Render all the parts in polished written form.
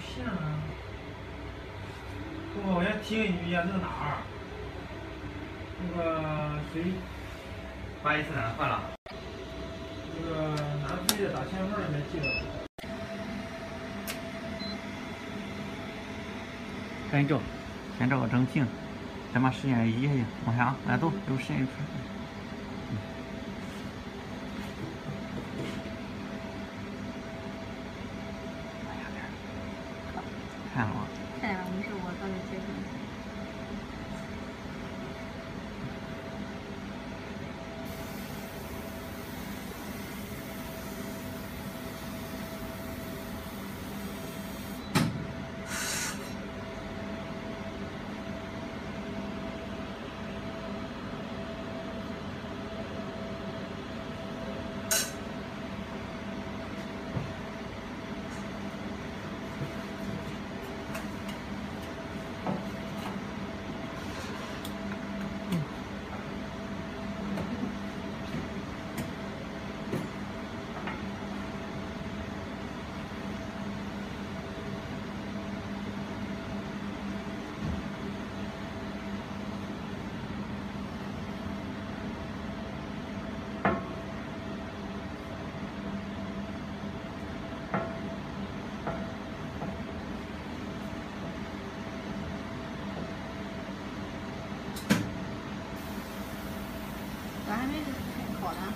线啊！不，我先提醒你一下，那个哪儿？那个谁？ 不好意思，换了。 那个拿自己的打线号里面记得。 赶紧找，先找个正经，再把时间移下去，往下来走，有时间出。看了吗？ 看了，没事，我到时候接上。我还没烤呢。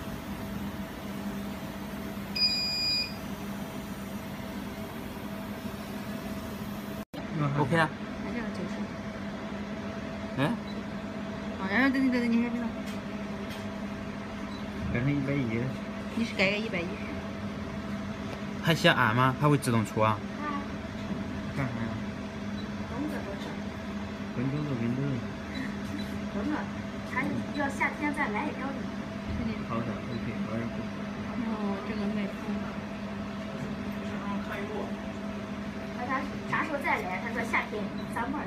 OK 啊。 还是要90。 哎。 好，然后等，你先别动。 改成110。 你是改个110。 还写按吗？它会自动出啊？干啥呀？温度。 不是，还要夏天再来一条。 好的 ，OK， 好的。 哦，这个麦克。 看一路。 他啥时候再来？他说夏天3门。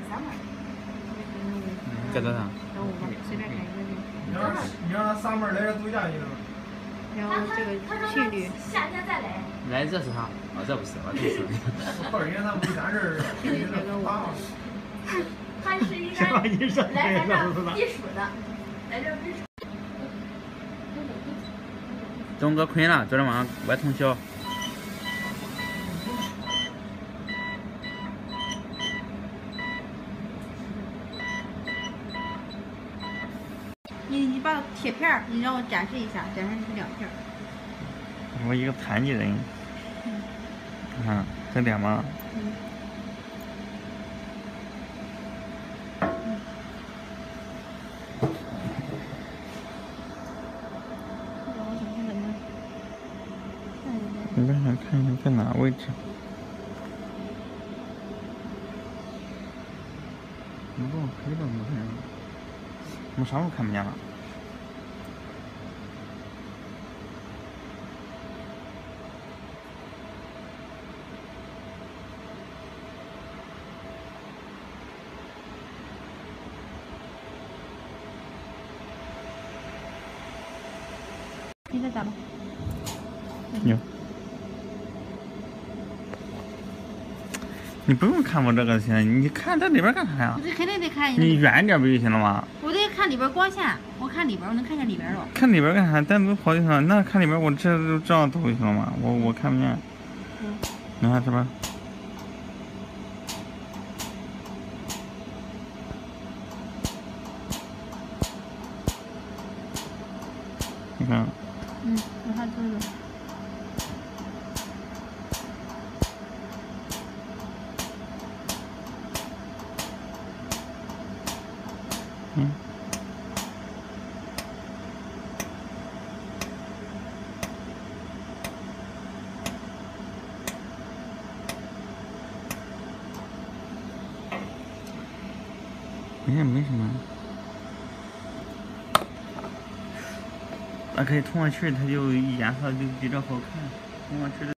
在多少？ 等5个，随便选一个就。 你让他3门来这度假去了。 然后这个频率。 夏天再来。 来这是他，哦，这不是，我这是。 我告诉人家他没咱这儿。 频率这个我。 他是应该来咱这避暑的，来这避暑。 东哥困了，昨天晚上外通宵。 你把铁片儿，你让我展示一下，展示是2片。 我一个残疾人。看，这点吗？你帮我看一下在哪位置？你帮我黑了没看见？我啥时候看不见了？ 你再打吧。 有。你不用看我这个行，你看这里边干啥呀？ 这肯定得看。 你远点不就行了吗？ 我得看里边光线，我看里边，我能看见里边了。 看里边干啥？单独跑地方，那看里边我这样走就行了吗？我看不见。你看这边。你看。 我看这个。 没什么。那可以通过去，它就颜色就比较好看。通过去。